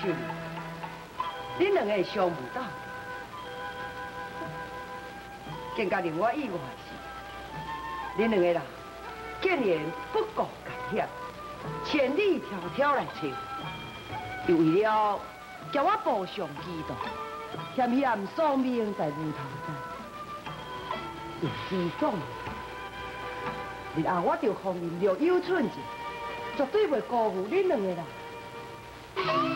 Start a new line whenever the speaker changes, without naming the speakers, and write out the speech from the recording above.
想，恁两个相不到，更加令我意外是，恁两个人竟然不顾危险，千里迢迢来找，就为了叫我步上基道，险险丧命在牛头山。有希望，日后我就奉您若有寸志，绝对袂辜负恁两个人。